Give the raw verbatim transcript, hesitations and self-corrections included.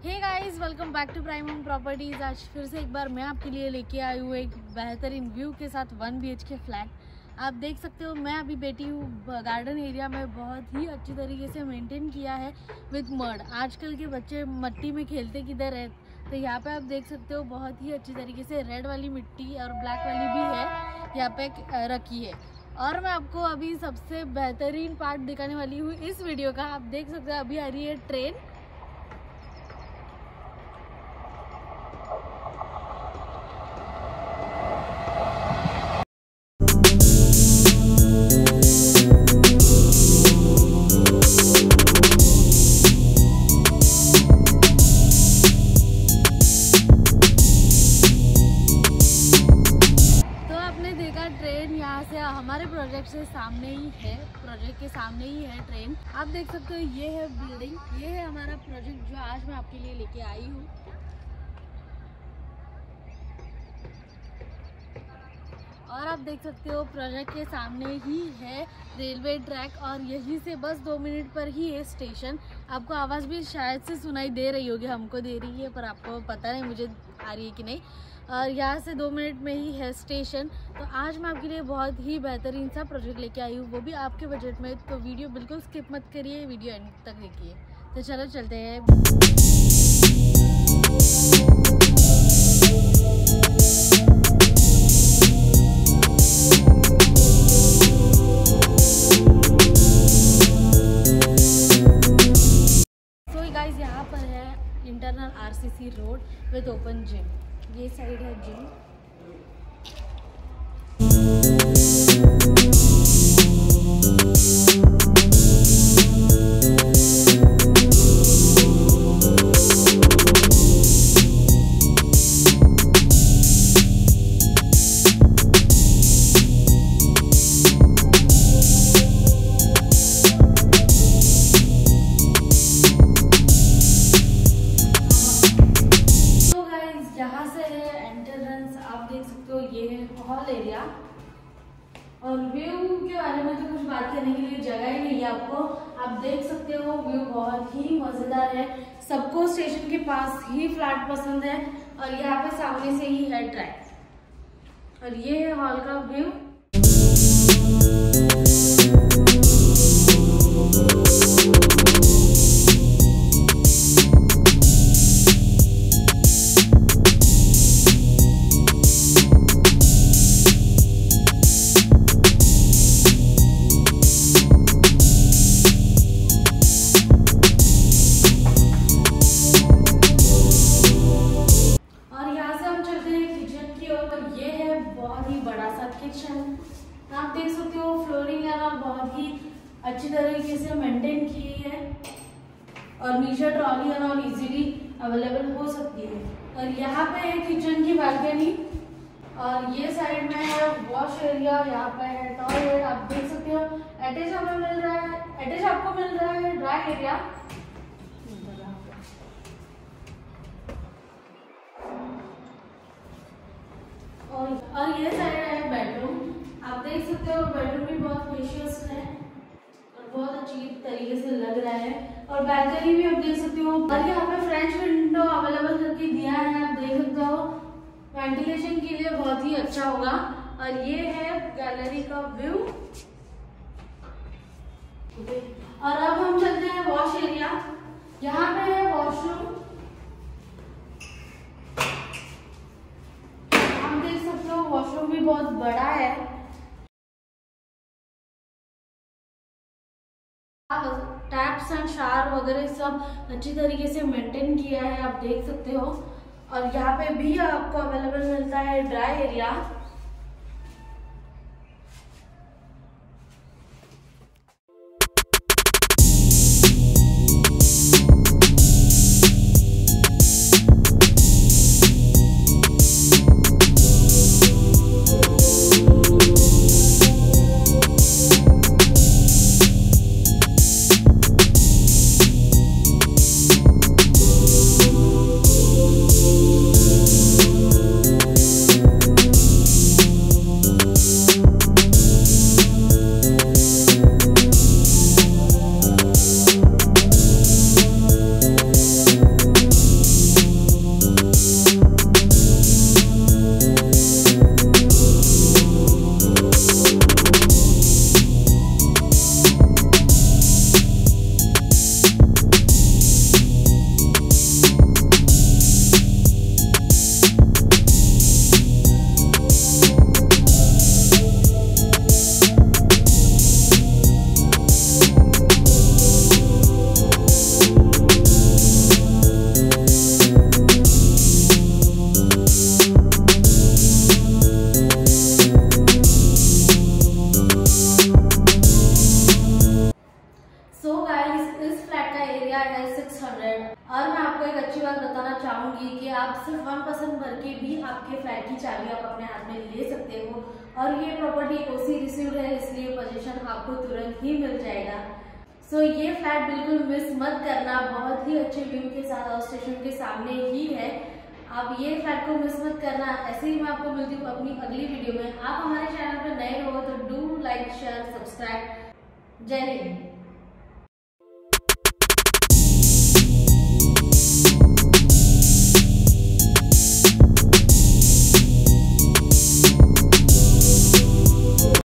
Hey guys, welcome back to Prime Home Properties. आज फिर से एक बार मैं आपके लिए लेके आई हूँ एक बेहतरीन व्यू के साथ one B H K flat. आप देख सकते हो मैं अभी बैठी हूँ गार्डन एरिया में, बहुत ही अच्छी तरीके से मेंटेन किया है विद मड। आजकल के बच्चे मट्टी में खेलते किधर है, तो यहाँ पे आप देख सकते हो बहुत ही अच्छी तरीके से रेड वाली मिट्टी और ब्लैक वाली भी है यहाँ पे रखी है। और मैं आपको अभी सबसे बेहतरीन पार्ट दिखाने वाली हूँ इस वीडियो का। आप देख सकते हो अभी आ रही है ट्रेन। ट्रेन यहाँ से हमारे प्रोजेक्ट से सामने ही है, प्रोजेक्ट के सामने ही है ट्रेन। आप देख सकते हो ये है बिल्डिंग, ये है हमारा प्रोजेक्ट जो आज मैं आपके लिए लेके आई हूँ। और आप देख सकते हो प्रोजेक्ट के सामने ही है रेलवे ट्रैक और यहीं से बस दो मिनट पर ही है स्टेशन। आपको आवाज़ भी शायद से सुनाई दे रही होगी, हमको दे रही है पर आपको पता नहीं मुझे आ रही है कि नहीं। और यहाँ से दो मिनट में ही है स्टेशन। तो आज मैं आपके लिए बहुत ही बेहतरीन सा प्रोजेक्ट लेके आई हूँ, वो भी आपके बजट में। तो वीडियो बिल्कुल स्किप मत करिए, वीडियो एंड तक देखिए। तो चलो चलते हैं। तो गाइस यहाँ पर है internal RCC road with open gym. ये साइड है जिम। यहाँ से है एंट्रेंस। आप देख सकते हो ये है हॉल एरिया। और व्यू के बारे में तो कुछ बात करने के लिए जगह ही नहीं है आपको। आप देख सकते हो व्यू बहुत ही मजेदार है। सबको स्टेशन के पास ही फ्लैट पसंद है और यहाँ पे सामने से ही है ट्रैक। और ये है हॉल का व्यू। बहुत ही बड़ा सा किचन। आप देख सकते हो फ्लोरिंग है ना, बहुत ही अच्छी तरीके से मेंटेन की है और नीचे ट्रॉली है ना इजीली अवेलेबल हो सकती है। और यहाँ पे है किचन की बालकनी और ये साइड में है वॉश एरिया। यहाँ पे है टॉयलेट। आप देख सकते हो अटैच हमें मिल रहा है, अटैच आपको मिल रहा है ड्राई एरिया। और, और ये साइड है बेडरूम। आप देख सकते हो बेडरूम भी बहुत स्पेशियस है और बहुत अच्छी तरीके से लग रहा है। और बैल्कनी भी आप देख सकते हो। और यहाँ पे फ्रेंच विंडो अवेलेबल करके दिया है, आप देख सकते हो। वेंटिलेशन के लिए बहुत ही अच्छा होगा। और ये है गैलरी का व्यू। और अब हम चलते हैं वॉश एरिया। यहाँ पे है वॉशरूम। वॉशरूम भी बहुत बड़ा है। टैप्स एंड शावर वगैरह सब अच्छी तरीके से मेंटेन किया है, आप देख सकते हो। और यहाँ पे भी आपको अवेलेबल मिलता है ड्राई एरिया। मैं आपको एक अच्छी बात बताना चाहूंगी कि आप सिर्फ वन परसेंट भर के भी आपके फ्लैट की चाबी आप अपने हाथ में ले सकते हो और ये प्रॉपर्टी ओसी रिसीव्ड है, इसलिए पोजीशन आपको तुरंत ही मिल जाएगा। सो so, ये फ्लैट बिल्कुल मिस मत करना, बहुत ही अच्छे व्यू के साथ और स्टेशन के सामने ही है। आप ये फ्लैट को मिस मत करना। ऐसे ही मैं आपको मिलती हूँ अपनी अगली वीडियो में। आप हमारे चैनल पर नए हो तो डू लाइक शेयर सब्सक्राइब। जय हिंद।